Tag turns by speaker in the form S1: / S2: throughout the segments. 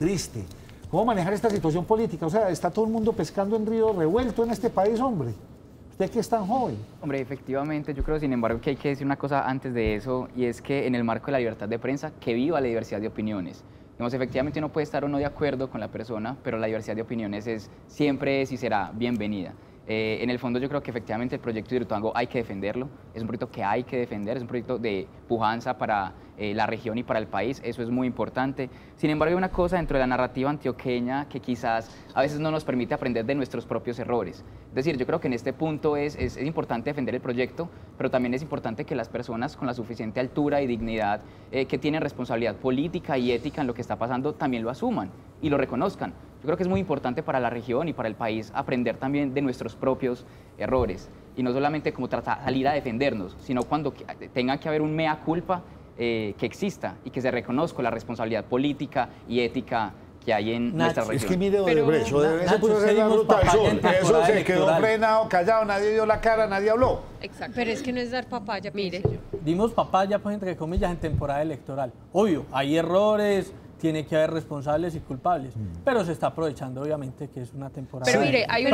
S1: triste. ¿Cómo manejar esta situación política? O sea, está todo el mundo pescando en río revuelto en este país, hombre. Usted que es tan joven.
S2: Hombre, efectivamente, yo creo, sin embargo, que hay que decir una cosa antes de eso, y es que en el marco de la libertad de prensa, que viva la diversidad de opiniones. Digamos, efectivamente uno puede estar o no de acuerdo con la persona, pero la diversidad de opiniones siempre es y será bienvenida. En el fondo yo creo que efectivamente el proyecto Hidroituango hay que defenderlo, es un proyecto que hay que defender, es un proyecto de pujanza para la región y para el país, eso es muy importante. Sin embargo, hay una cosa dentro de la narrativa antioqueña que quizás a veces no nos permite aprender de nuestros propios errores. Es decir, yo creo que en este punto es importante defender el proyecto, pero también es importante que las personas con la suficiente altura y dignidad que tienen responsabilidad política y ética en lo que está pasando también lo asuman y lo reconozcan. Yo creo que es muy importante para la región y para el país aprender también de nuestros propios errores y no solamente como tratar de salir a defendernos, sino cuando tenga que haber un mea culpa que exista y que se reconozca la responsabilidad política y ética que hay en nuestra región.
S1: Es que mire, Odebrecht, se puso a hacer la ruta del sol, eso se quedó frenado, callado, nadie dio la cara, nadie habló.
S3: Exacto. Pero es que no es dar papaya, mire.
S4: Dimos papaya, pues entre comillas, en temporada electoral. Obvio, hay errores, tiene que haber responsables y culpables, pero se está aprovechando obviamente que es una temporada.
S3: Pero mire, hay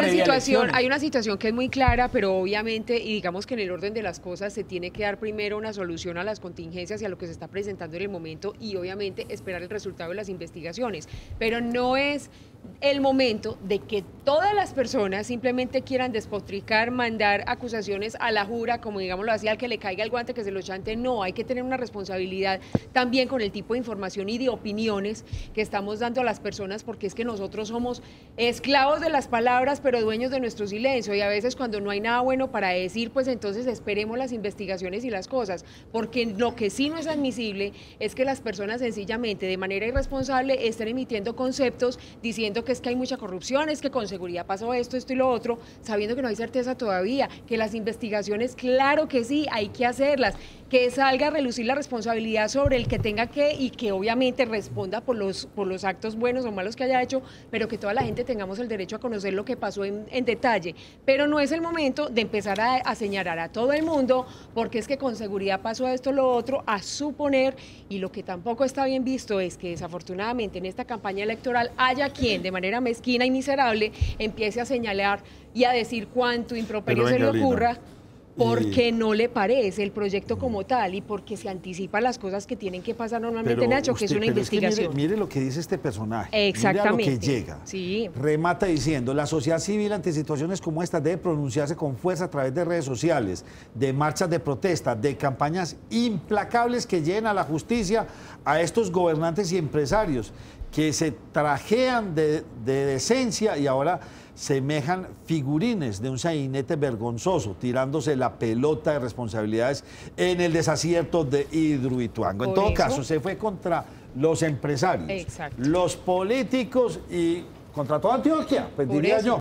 S3: una situación que es muy clara, pero obviamente, y digamos que en el orden de las cosas se tiene que dar primero una solución a las contingencias y a lo que se está presentando en el momento y obviamente esperar el resultado de las investigaciones, pero no es el momento de que todas las personas simplemente quieran despotricar, mandar acusaciones a la jura, como digámoslo así, al que le caiga el guante, que se lo chante. No, hay que tener una responsabilidad también con el tipo de información y de opiniones que estamos dando a las personas, porque es que nosotros somos esclavos de las palabras, pero dueños de nuestro silencio, y a veces cuando no hay nada bueno para decir, pues entonces esperemos las investigaciones y las cosas, porque lo que sí no es admisible es que las personas sencillamente, de manera irresponsable, estén emitiendo conceptos diciendo que es que hay mucha corrupción, es que con seguridad pasó esto y lo otro, sabiendo que no hay certeza todavía, que las investigaciones, claro que sí, hay que hacerlas, que salga a relucir la responsabilidad sobre el que tenga que y que obviamente responda por los actos buenos o malos que haya hecho, pero que toda la gente tengamos el derecho a conocer lo que pasó en detalle. Pero no es el momento de empezar a señalar a todo el mundo, porque es que con seguridad pasó esto, lo otro, a suponer, y lo que tampoco está bien visto es que desafortunadamente en esta campaña electoral haya quien de manera mezquina y miserable empiece a señalar y a decir cuánto improperio se le ocurra, porque no le parece el proyecto como tal y porque se anticipa las cosas que tienen que pasar normalmente, Nacho, que es una investigación.
S1: Es que mire lo que dice este personaje.
S3: Exactamente.
S1: Mire a lo que llega.
S3: Sí.
S1: Remata diciendo, la sociedad civil ante situaciones como esta debe pronunciarse con fuerza a través de redes sociales, de marchas de protesta, de campañas implacables que lleven a la justicia a estos gobernantes y empresarios que se trajean de decencia y ahora semejan figurines de un sainete vergonzoso, tirándose la pelota de responsabilidades en el desacierto de Hidroituango. En todo caso, se fue contra los empresarios, los políticos y contra toda Antioquia, pues diría yo.